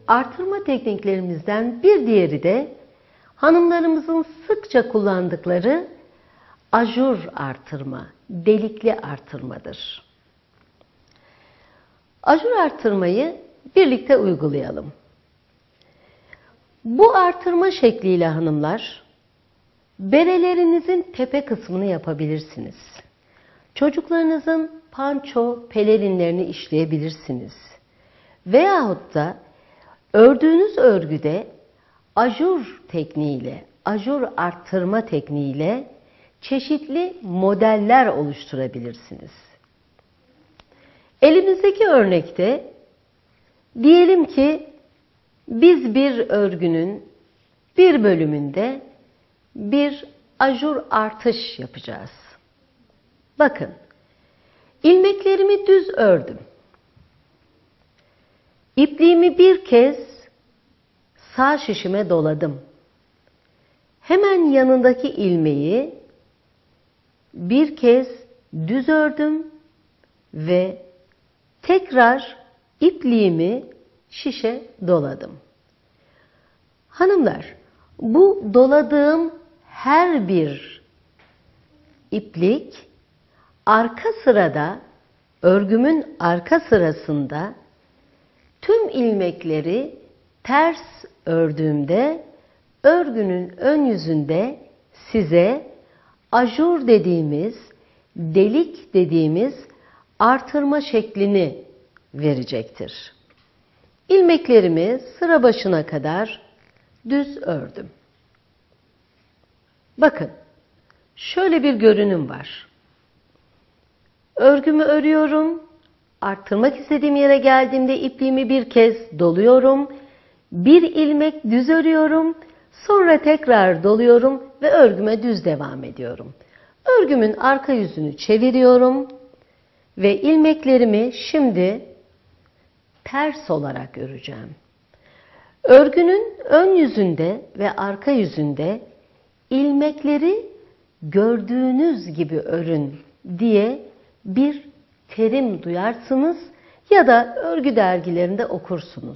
artırma tekniklerimizden bir diğeri de hanımlarımızın sıkça kullandıkları ajur artırma, delikli artırmadır. Ajur artırmayı birlikte uygulayalım. Bu artırma şekliyle hanımlar, berelerinizin tepe kısmını yapabilirsiniz. Çocuklarınızın panço, pelerinlerini işleyebilirsiniz. Veyahut da ördüğünüz örgüde ajur tekniğiyle, ajur artırma tekniğiyle çeşitli modeller oluşturabilirsiniz. Elimizdeki örnekte diyelim ki biz bir örgünün bir bölümünde bir ajur artış yapacağız. Bakın, ilmeklerimi düz ördüm. İpliğimi bir kez sağ şişime doladım. Hemen yanındaki ilmeği bir kez düz ördüm ve tekrar ipliğimi şişe doladım. Hanımlar, bu doladığım her bir iplik arka sırada, örgümün arka sırasında tüm ilmekleri ters ördüğümde örgünün ön yüzünde size ajur dediğimiz, delik dediğimiz artırma şeklini verecektir. İlmeklerimi sıra başına kadar düz ördüm. Bakın, şöyle bir görünüm var. Örgümü örüyorum, arttırmak istediğim yere geldiğimde ipliğimi bir kez doluyorum, bir ilmek düz örüyorum, sonra tekrar doluyorum ve örgüme düz devam ediyorum. Örgümün arka yüzünü çeviriyorum ve ilmeklerimi şimdi ters olarak öreceğim. Örgünün ön yüzünde ve arka yüzünde ilmekleri gördüğünüz gibi örün diye bir terim duyarsınız ya da örgü dergilerinde okursunuz.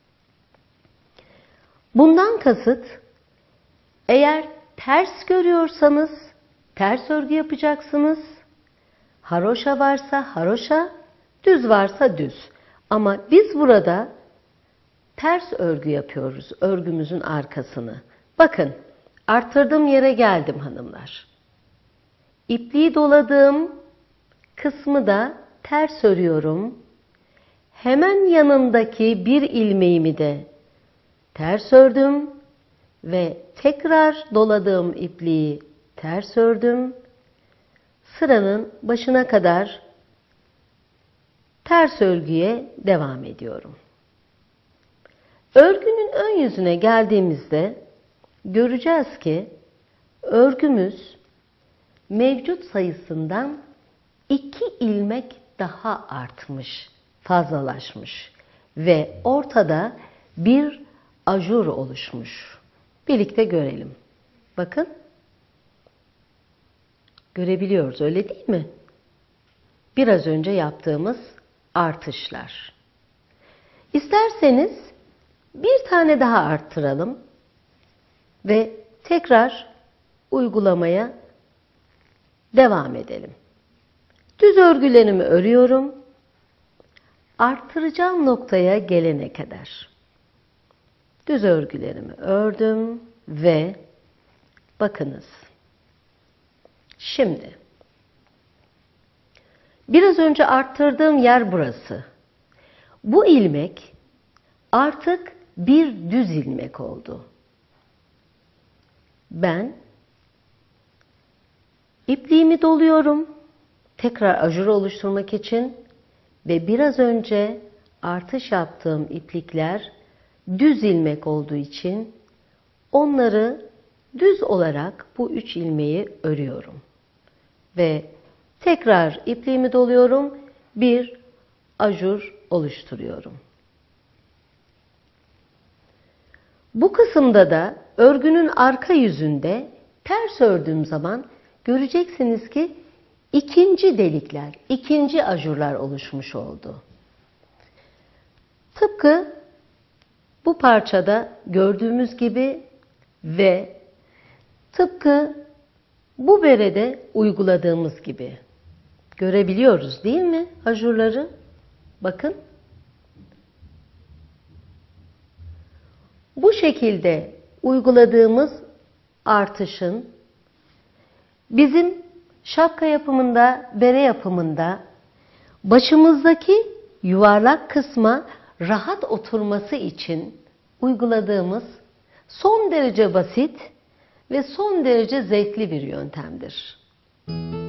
Bundan kasıt, eğer ters görüyorsanız ters örgü yapacaksınız. Haroşa varsa haroşa, düz varsa düz. Ama biz burada ters örgü yapıyoruz, örgümüzün arkasını. Bakın, arttırdığım yere geldim hanımlar. İpliği doladığım kısmı da ters örüyorum. Hemen yanındaki bir ilmeğimi de ters ördüm ve tekrar doladığım ipliği ters ördüm. Sıranın başına kadar ters örgüye devam ediyorum. Örgünün ön yüzüne geldiğimizde göreceğiz ki örgümüz mevcut sayısından 2 ilmek daha artmış, fazlalaşmış ve ortada bir ajur oluşmuş. Birlikte görelim. Bakın. Görebiliyoruz, öyle değil mi? Biraz önce yaptığımız artışlar. İsterseniz bir tane daha arttıralım ve tekrar uygulamaya devam edelim. Düz örgülerimi örüyorum. Arttıracağım noktaya gelene kadar. Düz örgülerimi ördüm ve bakınız. Şimdi biraz önce arttırdığım yer burası. Bu ilmek artık bir düz ilmek oldu. Ben ipliğimi doluyorum. Tekrar ajur oluşturmak için ve biraz önce artış yaptığım iplikler düz ilmek olduğu için onları düz olarak bu 3 ilmeği örüyorum. Ve tekrar ipliğimi doluyorum, bir ajur oluşturuyorum. Bu kısımda da örgünün arka yüzünde ters ördüğüm zaman göreceksiniz ki ikinci delikler, ikinci ajurlar oluşmuş oldu. Tıpkı Bu parçada gördüğümüz gibi ve tıpkı bu berede uyguladığımız gibi. Görebiliyoruz değil mi ajurları? Bakın. Bu şekilde uyguladığımız artışın bizim şapka yapımında, bere yapımında başımızdaki yuvarlak kısma rahat oturması için uyguladığımız son derece basit ve son derece zevkli bir yöntemdir.